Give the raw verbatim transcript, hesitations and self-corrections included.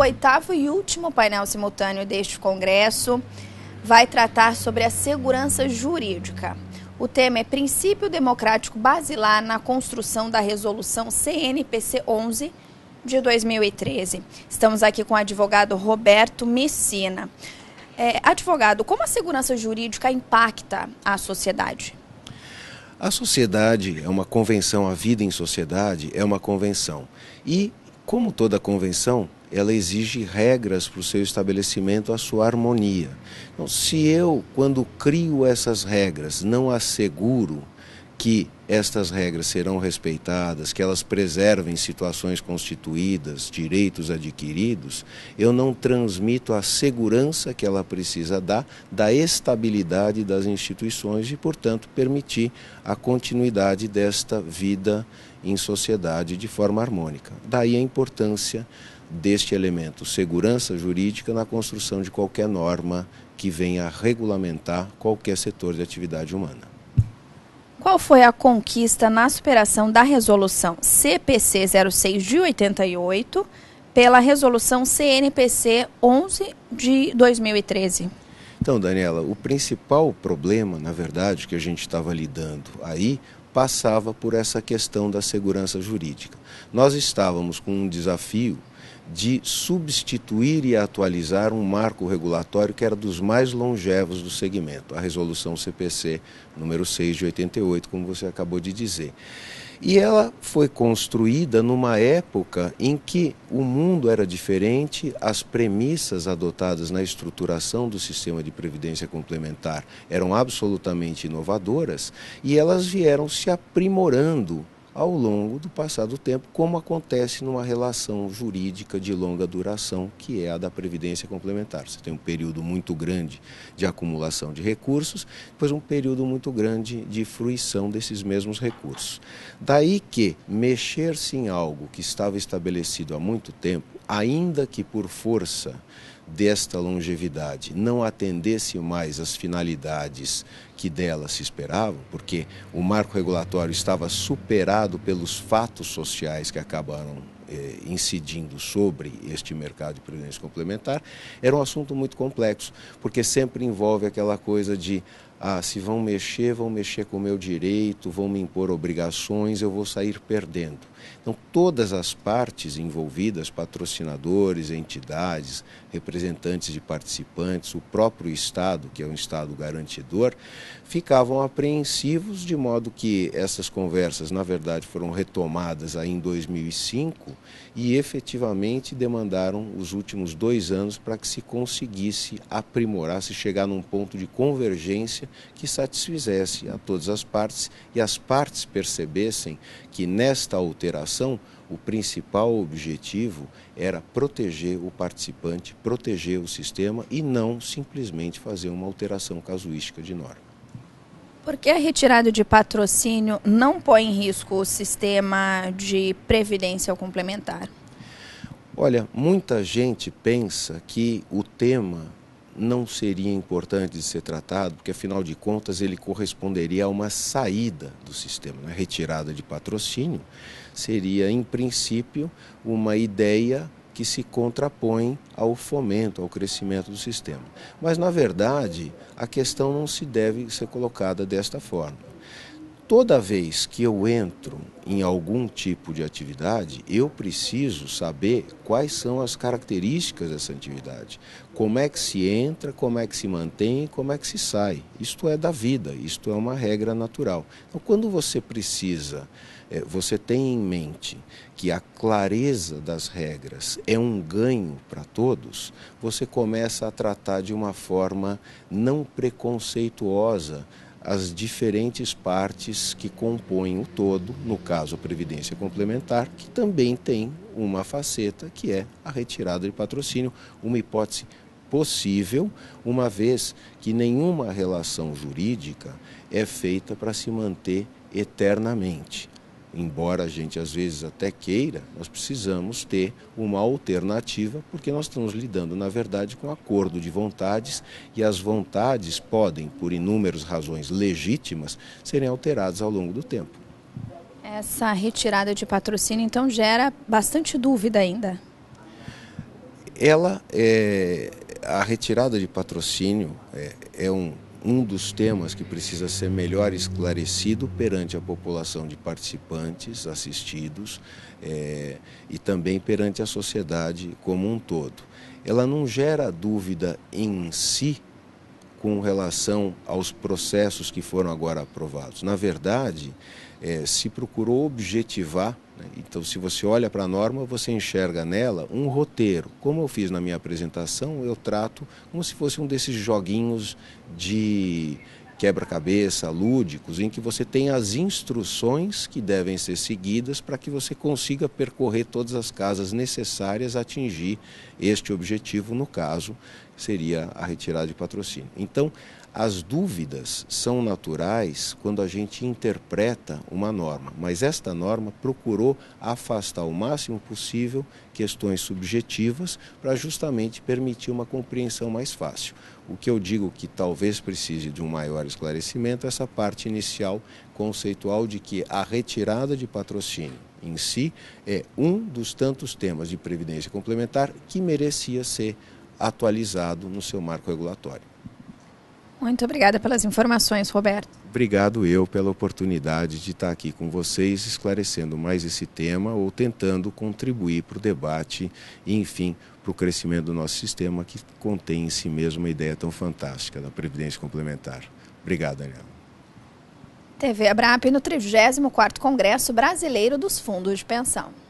oitavo e último painel simultâneo deste Congresso vai tratar sobre a segurança jurídica. O tema é Princípio Democrático Basilar na construção da Resolução C N P C onze de dois mil e treze. Estamos aqui com o advogado Roberto Messina. É, advogado, como a segurança jurídica impacta a sociedade? A sociedade é uma convenção, a vida em sociedade é uma convenção. E, como toda convenção, ela exige regras para o seu estabelecimento, a sua harmonia. Então, se eu, quando crio essas regras, não asseguro que estas regras serão respeitadas, que elas preservem situações constituídas, direitos adquiridos, eu não transmito a segurança que ela precisa dar da estabilidade das instituições e, portanto, permitir a continuidade desta vida em sociedade de forma harmônica. Daí a importância deste elemento, segurança jurídica, na construção de qualquer norma que venha a regulamentar qualquer setor de atividade humana. Qual foi a conquista na superação da resolução C P C zero seis de oitenta e oito pela resolução C N P C onze de dois mil e treze? Então, Daniela, o principal problema, na verdade, que a gente estava lidando aí, passava por essa questão da segurança jurídica. Nós estávamos com um desafio de substituir e atualizar um marco regulatório que era dos mais longevos do segmento, a resolução C P C número seis de oitenta e oito, como você acabou de dizer. E ela foi construída numa época em que o mundo era diferente, as premissas adotadas na estruturação do sistema de previdência complementar eram absolutamente inovadoras e elas vieram se aprimorando ao longo do passar do tempo, como acontece numa relação jurídica de longa duração, que é a da previdência complementar. Você tem um período muito grande de acumulação de recursos, depois um período muito grande de fruição desses mesmos recursos. Daí que mexer-se em algo que estava estabelecido há muito tempo, ainda que por força desta longevidade não atendesse mais às finalidades que dela se esperavam, porque o marco regulatório estava superado pelos fatos sociais que acabaram eh, incidindo sobre este mercado de previdência complementar, era um assunto muito complexo, porque sempre envolve aquela coisa de ah, se vão mexer, vão mexer com o meu direito, vão me impor obrigações, eu vou sair perdendo. Então, todas as partes envolvidas, patrocinadores, entidades, representantes de participantes, o próprio Estado, que é um Estado garantidor, ficavam apreensivos, de modo que essas conversas, na verdade, foram retomadas aí em dois mil e cinco e efetivamente demandaram os últimos dois anos para que se conseguisse aprimorar, se chegar num ponto de convergência que satisfizesse a todas as partes e as partes percebessem que nesta alteração o principal objetivo era proteger o participante, proteger o sistema e não simplesmente fazer uma alteração casuística de norma. Por que a retirada de patrocínio não põe em risco o sistema de previdência complementar? Olha, muita gente pensa que o tema não seria importante de ser tratado, porque afinal de contas ele corresponderia a uma saída do sistema, né? Retirada de patrocínio seria, em princípio, uma ideia que se contrapõe ao fomento, ao crescimento do sistema. Mas, na verdade, a questão não se deve ser colocada desta forma. Toda vez que eu entro em algum tipo de atividade, eu preciso saber quais são as características dessa atividade. Como é que se entra, como é que se mantém, como é que se sai. Isto é da vida, isto é uma regra natural. Então, quando você precisa, você tem em mente que a clareza das regras é um ganho para todos, você começa a tratar de uma forma não preconceituosa as diferentes partes que compõem o todo, no caso a previdência complementar, que também tem uma faceta que é a retirada de patrocínio, uma hipótese possível, uma vez que nenhuma relação jurídica é feita para se manter eternamente. Embora a gente às vezes até queira, nós precisamos ter uma alternativa, porque nós estamos lidando, na verdade, com um acordo de vontades e as vontades podem, por inúmeras razões legítimas, serem alteradas ao longo do tempo. Essa retirada de patrocínio, então, gera bastante dúvida ainda. ela é, a retirada de patrocínio é, é um, um dos temas que precisa ser melhor esclarecido perante a população de participantes, assistidos, é, e também perante a sociedade como um todo. Ela não gera dúvida em si com relação aos processos que foram agora aprovados. Na verdade, é, se procurou objetivar, né? Então, se você olha para a norma, você enxerga nela um roteiro. Como eu fiz na minha apresentação, eu trato como se fosse um desses joguinhos de quebra-cabeça, lúdicos, em que você tem as instruções que devem ser seguidas para que você consiga percorrer todas as casas necessárias a atingir este objetivo, no caso, seria a retirada de patrocínio. Então, as dúvidas são naturais quando a gente interpreta uma norma, mas esta norma procurou afastar o máximo possível questões subjetivas para justamente permitir uma compreensão mais fácil. O que eu digo que talvez precise de um maior esclarecimento é essa parte inicial conceitual de que a retirada de patrocínio em si é um dos tantos temas de previdência complementar que merecia ser atualizado no seu marco regulatório. Muito obrigada pelas informações, Roberto. Obrigado eu pela oportunidade de estar aqui com vocês, esclarecendo mais esse tema ou tentando contribuir para o debate e, enfim, para o crescimento do nosso sistema, que contém em si mesmo uma ideia tão fantástica da Previdência Complementar. Obrigado, Daniela. T V Abrap no trigésimo quarto Congresso Brasileiro dos Fundos de Pensão.